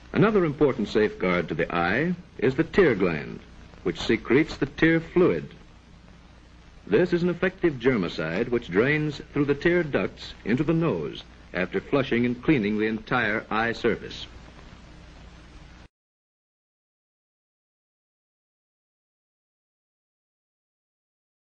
Another important safeguard to the eye is the tear gland, which secretes the tear fluid. This is an effective germicide which drains through the tear ducts into the nose after flushing and cleaning the entire eye surface.